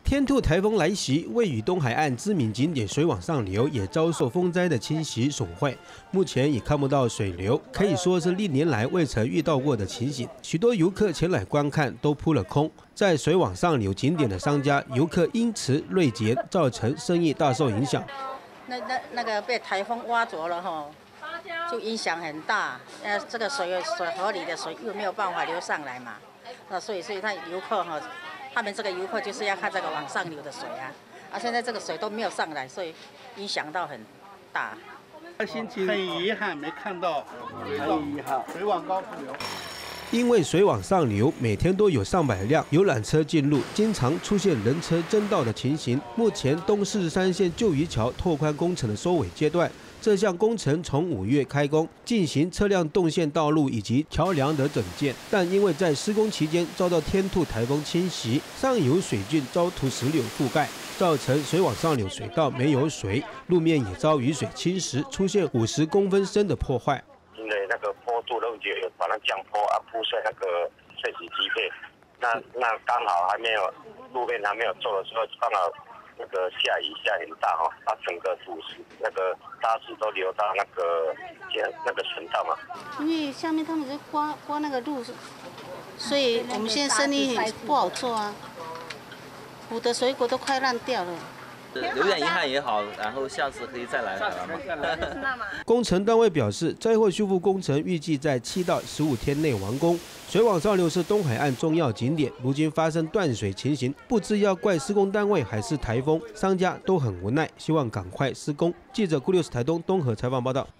天兔台风来袭，位于东海岸知名景点水往上流也遭受风灾的侵袭损坏，目前已看不到水流，可以说是历年来未曾遇到过的情形。许多游客前来观看都扑了空，在水往上流景点的商家、游客因此锐减，造成生意大受影响。 那个被台风挖走了哈，就影响很大。这个水河里的水又没有办法流上来嘛，所以他游客哈。 他们这个游客就是要看这个往上流的水啊，现在这个水都没有上来，所以影响到很大。 心情很遗憾，没看到水往高处流。 因为水往上流，每天都有上百辆游览车进入，经常出现人车争道的情形。目前东势山线旧渔桥拓宽工程的收尾阶段。 这项工程从5月开工，进行车辆动线道路以及桥梁的整建，但因为在施工期间遭到天兔台风侵袭，上游水圳遭土石流覆盖，造成水往上流水道没有水，路面也遭雨水侵蚀，出现50公分深的破坏。 因为那个坡度都就把它降坡铺设那个碎石基配，那刚好还没有路面还没有做的时候，刚好。 那个下雨下很大哈，把整个土石那个沙石都流到那个省道嘛。 因为下面他们在刮那个路，所以我们现在生意不好做啊。补的水果都快烂掉了。 有点遗憾也好，然后下次可以再来台湾嘛。 工程单位表示，灾后修复工程预计在7到15天内完工。水往上流是东海岸重要景点，如今发生断水情形，不知要怪施工单位还是台风，商家都很无奈，希望赶快施工。记者顾六台东东河采访报道。